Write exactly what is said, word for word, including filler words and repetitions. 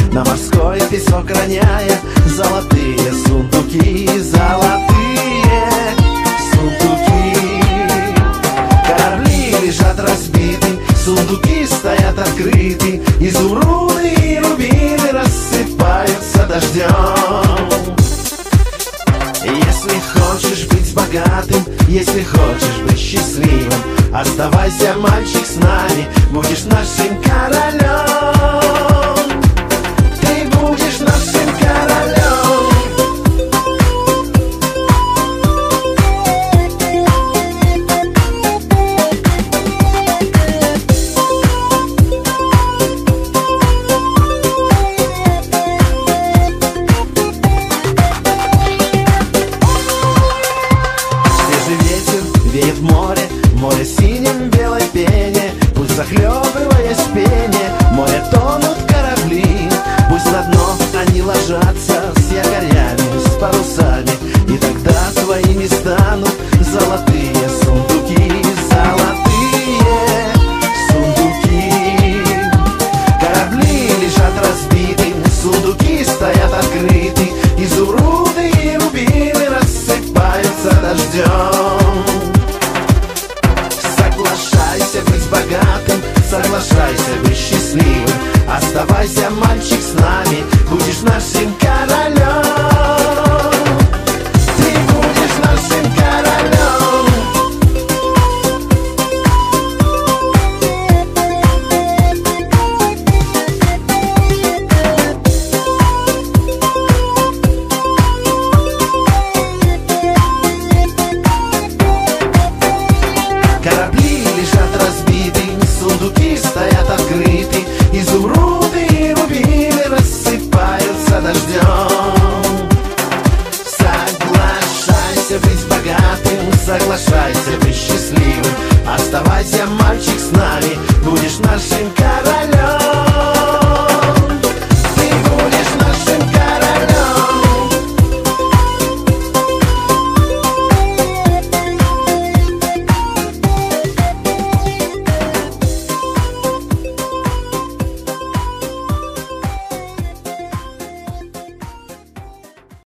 на морской песок роняя золотые сундуки, золотые сундуки. Корабли лежат разбиты, сундуки стоят открыты, изумруды и рубины рассыпаются дождем. Если хочешь быть богатым, если хочешь быть счастливым, оставайся, мальчик, с нами, будешь нашим королем. Ты будешь нашим королем. Веет море, море синим белой пене, пусть захлебываясь в пене, море тонут корабли, пусть на дно они ложатся с якорями, с парусами, и тогда твоими станут золотые сундуки, золотые сундуки. Корабли лежат разбиты, сундуки стоят открыты, изумруды и рубины рассыпаются дождем. Соглашайся быть богатым, соглашайся быть счастливым, оставайся, мальчик, с нами, будешь нашим королем.